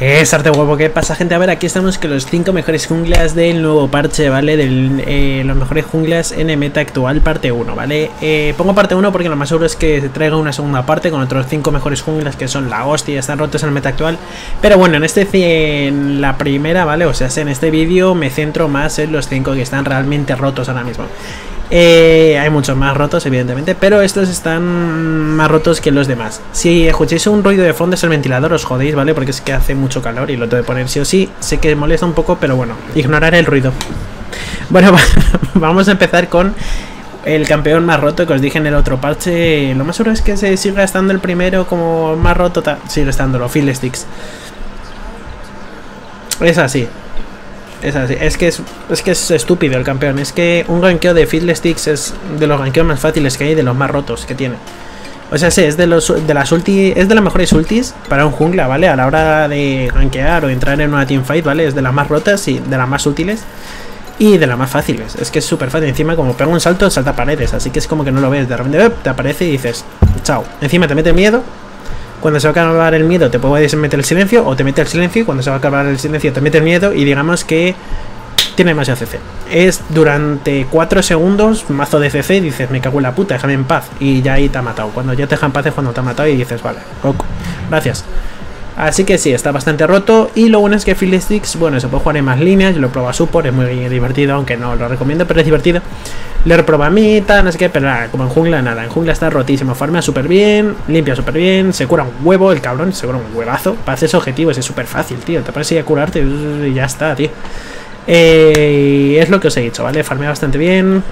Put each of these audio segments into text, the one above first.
Es arte huevo, ¿qué pasa, gente? A ver, aquí estamos con los 5 mejores junglas del nuevo parche, ¿vale? Los mejores junglas en el meta actual, parte 1, ¿vale? Pongo parte 1 porque lo más seguro es que se traiga una segunda parte con otros 5 mejores junglas que son la hostia, están rotos en el meta actual. Pero bueno, en la primera, ¿vale? O sea, en este vídeo me centro más en los 5 que están realmente rotos ahora mismo. Hay muchos más rotos, evidentemente, pero estos están más rotos que los demás. Si escucháis un ruido de fondo es el ventilador, os jodéis, ¿vale? Porque es que hace mucho calor y lo tengo que poner sí o sí. Sé que molesta un poco, pero bueno, ignorar el ruido. Bueno, vamos a empezar con el campeón más roto que os dije en el otro parche. Lo más seguro es que se siga estando el primero como más roto. Sigue estando los Fiddlesticks. Es así. Es así, es que es estúpido el campeón. Es que un ganqueo de Fiddlesticks es de los ganqueos más fáciles que hay, de los más rotos que tiene. O sea, sí, es de las mejores ultis para un jungla, ¿vale? A la hora de ganquear o entrar en una teamfight, ¿vale? Es de las más rotas y de las más útiles y de las más fáciles. Es que es súper fácil. Encima, como pega un salto, salta paredes. Así que es como que no lo ves. De repente te aparece y dices, chao. Encima te mete miedo. Cuando se va a acabar el miedo te puedes meter el silencio, o te mete el silencio y cuando se va a acabar el silencio te mete el miedo y digamos que tiene demasiado CC. Es durante 4 segundos, mazo de CC, y dices, me cago en la puta, déjame en paz. Y ya ahí te ha matado. Cuando ya te deja en paz es cuando te ha matado y dices, vale, ok, gracias. Así que sí, está bastante roto. Y lo bueno es que Fiddlesticks, bueno, se puede jugar en más líneas. Yo lo he probado a support, es muy divertido, aunque no lo recomiendo, pero es divertido. Lo he probado a mitad, no sé qué, pero nada, como en jungla, nada. En jungla está rotísimo, farmea súper bien, limpia súper bien, se cura un huevo, el cabrón, se cura un huevazo. Para hacer esos objetivos es súper fácil, tío. Te pones ahí a curarte y ya está, tío. Es lo que os he dicho, ¿vale? Farmea bastante bien.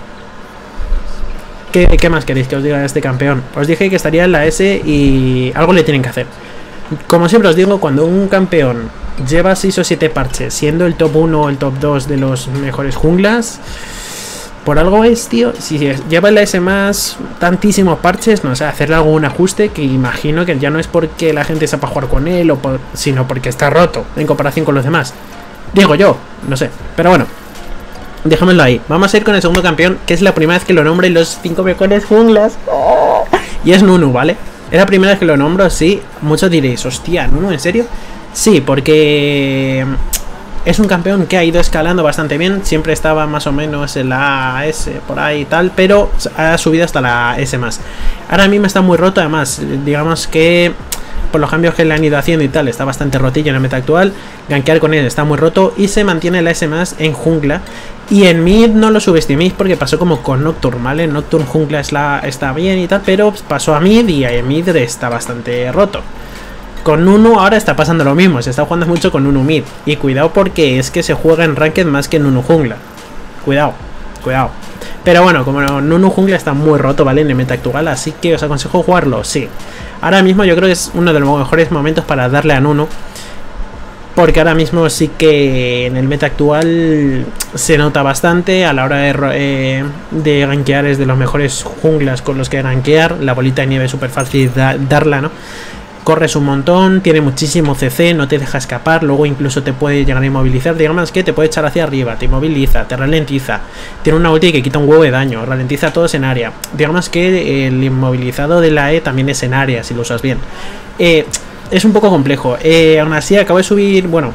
¿Qué más queréis que os diga de este campeón? Os dije que estaría en la S y algo le tienen que hacer. Como siempre os digo, cuando un campeón lleva 6 o 7 parches, siendo el top 1 o el top 2 de los mejores junglas, por algo es, tío. Si lleva la S más tantísimos parches, no sé, hacerle algún ajuste que imagino que ya no es porque la gente sepa jugar con él, sino porque está roto en comparación con los demás. Digo yo, no sé, pero bueno, déjamelo ahí. Vamos a ir con el segundo campeón, que es la primera vez que lo nombro en los 5 mejores junglas. Y es Nunu, ¿vale? Es la primera vez que lo nombro, sí. Muchos diréis, hostia, ¿Nunu? ¿En serio? Sí, porque es un campeón que ha ido escalando bastante bien. Siempre estaba más o menos en la S, por ahí y tal, pero ha subido hasta la S+. Ahora mismo está muy roto, además, digamos que por los cambios que le han ido haciendo y tal, está bastante rotillo en el meta actual. Gankear con él está muy roto y se mantiene la S+ en jungla. Y en mid no lo subestiméis porque pasó como con Nocturne, ¿vale? Nocturne jungla está bien y tal, pero pasó a mid y en mid está bastante roto. Con Nunu ahora está pasando lo mismo, se está jugando mucho con Nunu mid. Y cuidado porque es que se juega en ranked más que en Nunu jungla. Cuidado, cuidado. Pero bueno, como Nunu jungla está muy roto, ¿vale? En el meta actual, así que os aconsejo jugarlo, sí. Ahora mismo yo creo que es uno de los mejores momentos para darle a Nunu, porque ahora mismo sí que en el meta actual se nota bastante a la hora de gankear. Es de los mejores junglas con los que gankear. La bolita de nieve es súper fácil darla, ¿no? Corres un montón, tiene muchísimo CC, no te deja escapar, luego incluso te puede llegar a inmovilizar, digamos que te puede echar hacia arriba, te inmoviliza, te ralentiza, tiene una ulti que quita un huevo de daño, ralentiza a todos en área. Digamos que el inmovilizado de la E también es en área, si lo usas bien. Es un poco complejo, aún así acabo de subir, bueno,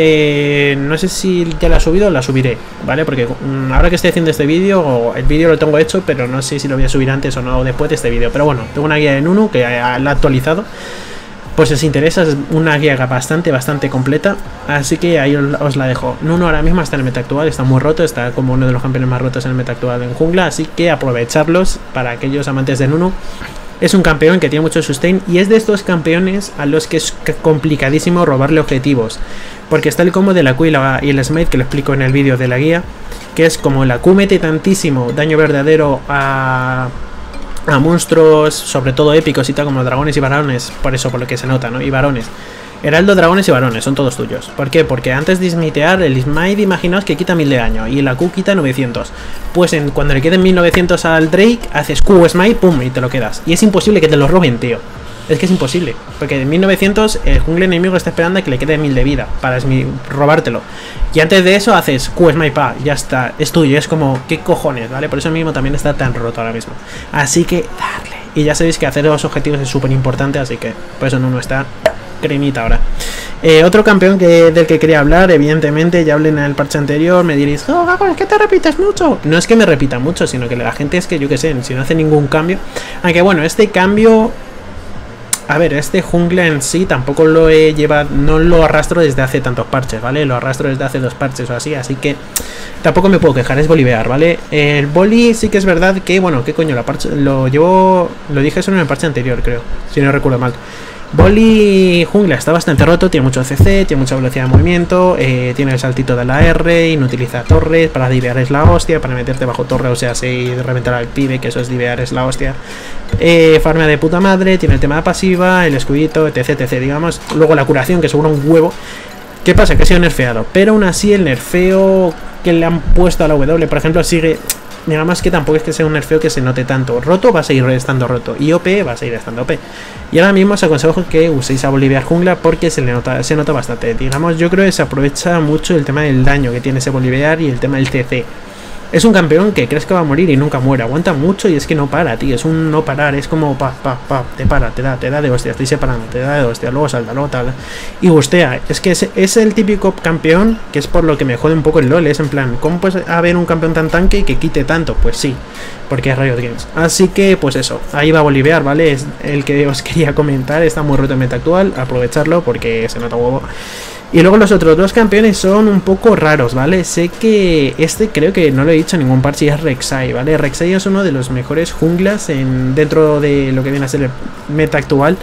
no sé si ya la he subido o la subiré, ¿vale? Porque ahora que estoy haciendo este vídeo, el vídeo lo tengo hecho, pero no sé si lo voy a subir antes o no después de este vídeo. Pero bueno, tengo una guía de Nunu que la he actualizado. Pues si os interesa, es una guía bastante completa. Así que ahí os la dejo. Nunu ahora mismo está en el meta actual, está muy roto, está como uno de los campeones más rotos en el meta actual en jungla. Así que aprovecharlos para aquellos amantes de Nunu. Es un campeón que tiene mucho sustain y es de estos campeones a los que es complicadísimo robarle objetivos. Porque está el combo de la Q y el Smite, que lo explico en el vídeo de la guía. Que es como la Q mete tantísimo daño verdadero a monstruos, sobre todo épicos y tal, como dragones y varones. Por eso, por lo que se nota, ¿no? Y varones. Heraldo, dragones y varones, son todos tuyos. ¿Por qué? Porque antes de smitear, el Smite, imaginaos que quita 1000 de daño y la Q quita 900. Pues cuando le queden 1900 al Drake, haces Q Smite, pum, y te lo quedas. Y es imposible que te lo roben, tío. Es que es imposible. Porque de 1900 el jungle enemigo está esperando a que le quede 1000 de vida para robártelo. Y antes de eso haces Q Smite, pa, ya está, es tuyo. Es como, ¿qué cojones? ¿Vale? Por eso mismo también está tan roto ahora mismo. Así que darle. Y ya sabéis que hacer los objetivos es súper importante, así que por eso no está cremita ahora. Otro campeón del que quería hablar, evidentemente, ya hablé en el parche anterior, me diréis, oh, Gago, es que te repites mucho. No es que me repita mucho, sino que la gente es que, yo que sé, si no hace ningún cambio. Aunque bueno, este cambio... A ver, este jungla en sí tampoco lo he llevado, no lo arrastro desde hace tantos parches, ¿vale? Lo arrastro desde hace 2 parches o así que tampoco me puedo quejar, es bolivear, ¿vale? El boli sí que es verdad que, bueno, ¿qué coño? La parche, lo dije solo en el parche anterior, creo, si no recuerdo mal. Boli jungla está bastante roto, tiene mucho CC, tiene mucha velocidad de movimiento, tiene el saltito de la R y no utiliza torres, para divear es la hostia, para meterte bajo torre, o sea, si reventar al pibe, que eso es divear es la hostia. Farmea de puta madre, tiene el tema de pasiva, el escudito, etc, etc, digamos. Luego la curación, que seguro un huevo. ¿Qué pasa? Que ha sido nerfeado, pero aún así el nerfeo que le han puesto a la W, por ejemplo, sigue... Digamos que tampoco es que sea un nerfeo que se note tanto. Roto va a seguir estando roto y OP va a seguir estando OP. Y ahora mismo os aconsejo que uséis a bolivear jungla porque se nota bastante. Digamos, yo creo que se aprovecha mucho el tema del daño que tiene ese bolivear y el tema del CC. Es un campeón que crees que va a morir y nunca muere. Aguanta mucho y es que no para, tío. Es un no parar. Es como te para, te da de hostia. Estoy separando, te da de hostia. Luego salta, luego tal. Y gustea. Es que es el típico campeón que es por lo que me jode un poco el LoL. Es en plan, ¿cómo puede haber un campeón tan tanque que quite tanto? Pues sí, porque es Riot Games. Así que, pues eso. Ahí va a bolivear, ¿vale? Es el que os quería comentar. Está muy roto en meta actual. Aprovecharlo porque se nota huevo. Y luego los otros 2 campeones son un poco raros, ¿vale? Sé que este creo que no lo he dicho en ningún parche y es Rek'Sai, ¿vale? Rek'Sai es uno de los mejores junglas dentro de lo que viene a ser el meta actual.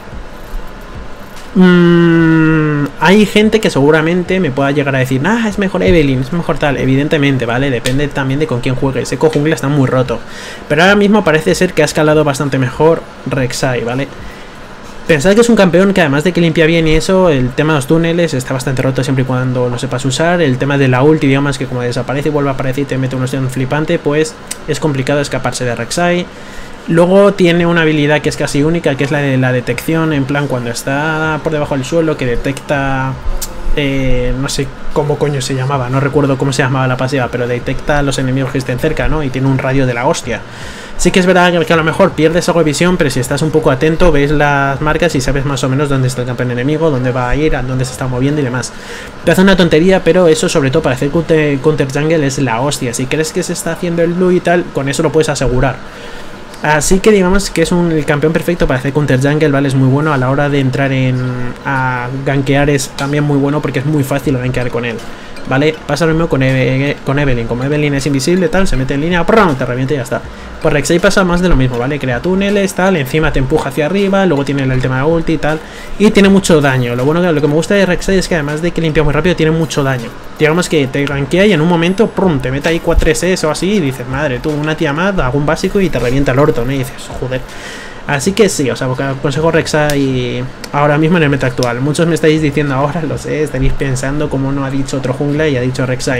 Hay gente que seguramente me pueda llegar a decir, ah, es mejor Evelynn, es mejor tal. Evidentemente, ¿vale? Depende también de con quién juegues. Eco jungla está muy roto. Pero ahora mismo parece ser que ha escalado bastante mejor Rek'Sai, ¿vale? Pensad que es un campeón que además de que limpia bien y eso, el tema de los túneles está bastante roto siempre y cuando lo sepas usar. El tema de la ulti, digamos que como desaparece y vuelve a aparecer y te mete una opción flipante, pues es complicado escaparse de Rek'Sai. Luego tiene una habilidad que es casi única, que es la de la detección, en plan cuando está por debajo del suelo, que detecta... no sé cómo coño se llamaba, no recuerdo cómo se llamaba la pasiva, pero detecta a los enemigos que estén cerca, ¿no? Y tiene un radio de la hostia. Sí que es verdad que a lo mejor pierdes algo de visión, pero si estás un poco atento, ves las marcas y sabes más o menos dónde está el campeón enemigo, dónde va a ir, a dónde se está moviendo y demás. Te hace una tontería, pero eso sobre todo para hacer counter jungle es la hostia. Si crees que se está haciendo el blue y tal, con eso lo puedes asegurar. Así que digamos que es el campeón perfecto para hacer counter jungle, ¿vale? Es muy bueno a la hora de entrar a gankear, es también muy bueno porque es muy fácil gankear con él, ¿vale? Pasa lo mismo con Evelynn. Como Evelynn es invisible, tal, se mete en línea, ¡prum!, te revienta y ya está. Por Rek'Sai pasa más de lo mismo, ¿vale? Crea túneles, tal, encima te empuja hacia arriba, luego tiene el tema de ulti y tal, y tiene mucho daño. Lo que me gusta de Rek'Sai es que además de que limpia muy rápido, tiene mucho daño. Digamos que te gankea y en un momento, ¡prum!, te mete ahí 4 SS o así y dices, madre, tú, una tía más, hago un básico y te revienta el orto, ¿no? Y dices, joder. Así que sí, os aconsejo Rek'Sai ahora mismo en el meta actual. Muchos me estáis diciendo ahora, lo sé, estaréis pensando cómo no ha dicho otro jungla y ha dicho Rek'Sai.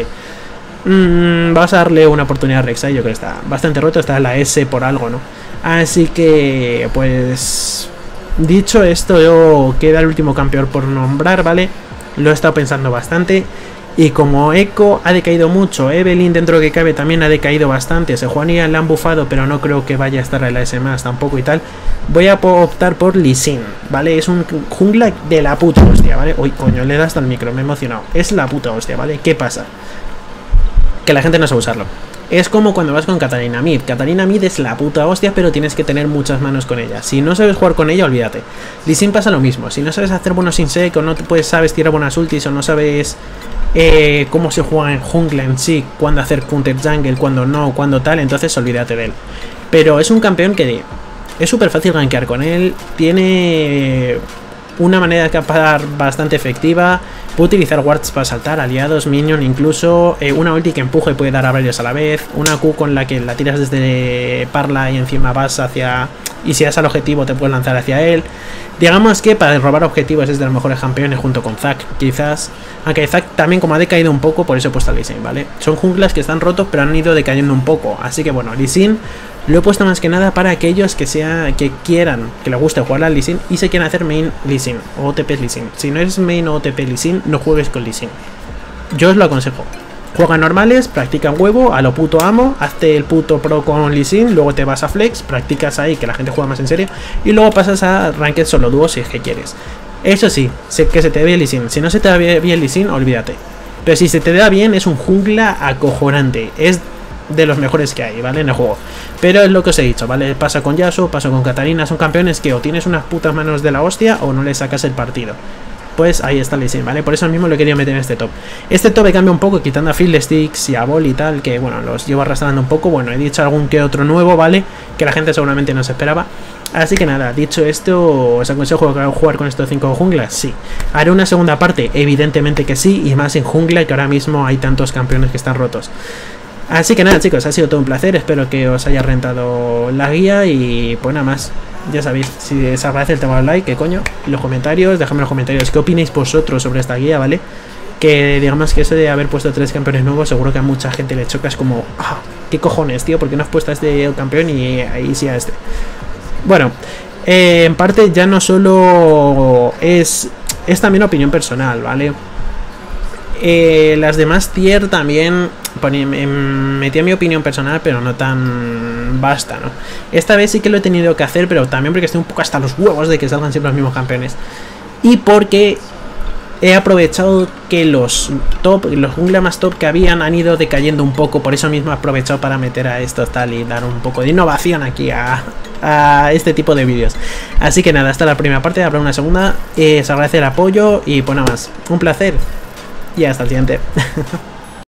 Vas a darle una oportunidad a Rek'Sai, yo creo que está bastante roto, está en la S por algo, ¿no? Así que, pues... Dicho esto, queda el último campeón por nombrar, ¿vale? Lo he estado pensando bastante. Y como Echo ha decaído mucho, Evelynn dentro de que cabe también ha decaído bastante, Sejuani la han bufado pero no creo que vaya a estar en la S más tampoco y tal, voy a optar por Lee Sin, ¿vale? Es un jungla de la puta hostia, ¿vale? Uy, coño, le das al micro, me he emocionado. Es la puta hostia, ¿vale? ¿Qué pasa? Que la gente no sabe usarlo. Es como cuando vas con Katarina Mid. Katarina Mid es la puta hostia, pero tienes que tener muchas manos con ella. Si no sabes jugar con ella, olvídate. Lee Sin pasa lo mismo. Si no sabes hacer buenos insec o no sabes tirar buenas ultis o no sabes cómo se juega en jungla en sí, cuándo hacer counter jungle, cuándo no, cuándo tal, entonces olvídate de él. Pero es un campeón que es súper fácil gankear con él. Tiene una manera de escapar bastante efectiva. Puede utilizar wards para saltar, aliados, minion, incluso una ulti que empuje y puede dar a varios a la vez. Una Q con la que la tiras desde Parla y encima vas hacia... Y si das al objetivo te puedes lanzar hacia él. Digamos que para robar objetivos es de los mejores campeones junto con Zac, quizás. Aunque Zac también como ha decaído un poco, por eso he puesto a Lee Sin, ¿vale? Son junglas que están rotos pero han ido decayendo un poco. Así que bueno, Lee Sin lo he puesto más que nada para aquellos que quieran, que les guste jugar a Lee Sin y se quieran hacer main Lee Sin o OTP Lee Sin. Si no eres main o OTP Lee Sin, no juegues con Lee Sin. Yo os lo aconsejo. Juega normales, practica en huevo, a lo puto amo, hazte el puto pro con Lee Sin, luego te vas a flex, practicas ahí que la gente juega más en serio y luego pasas a ranked solo dúo si es que quieres. Eso sí, que se te dé bien Lee Sin. Si no se te da bien Lee Sin, olvídate. Pero si se te da bien, es un jungla acojonante. Es de los mejores que hay, ¿vale? En el juego. Pero es lo que os he dicho, ¿vale? Pasa con Yasuo, pasa con Katarina. Son campeones que o tienes unas putas manos de la hostia o no le sacas el partido. Pues ahí está Lee Sin, ¿vale? Por eso mismo lo he querido meter en este top. Este top cambia un poco, quitando a Fiddlesticks y a Ball y tal, que bueno, los llevo arrastrando un poco. Bueno, he dicho algún que otro nuevo, ¿vale? Que la gente seguramente no se esperaba. Así que nada, dicho esto, ¿os aconsejo jugar con estos 5 junglas? Sí. ¿Haré una segunda parte? Evidentemente que sí, y más en jungla, que ahora mismo hay tantos campeones que están rotos. Así que nada, chicos, ha sido todo un placer. Espero que os haya rentado la guía y pues nada más. Ya sabéis, si os agradece el tema del like, que coño, en los comentarios, dejadme en los comentarios qué opináis vosotros sobre esta guía, ¿vale? Que digamos que eso de haber puesto 3 campeones nuevos, seguro que a mucha gente le choca, es como, ah, ¿qué cojones, tío? ¿Por qué no has puesto a este campeón y ahí sí a este? Bueno, en parte ya no solo es también opinión personal, ¿vale? Las demás tier también metí mi opinión personal, pero no tan vasta, ¿no? Esta vez sí que lo he tenido que hacer, pero también porque estoy un poco hasta los huevos de que salgan siempre los mismos campeones. Y porque he aprovechado que los jungla más top que han ido decayendo un poco. Por eso mismo he aprovechado para meter a estos tal y dar un poco de innovación aquí a este tipo de vídeos. Así que nada, hasta la primera parte, habrá una segunda. Se agradece el apoyo y pues nada más. Un placer y hasta el siguiente.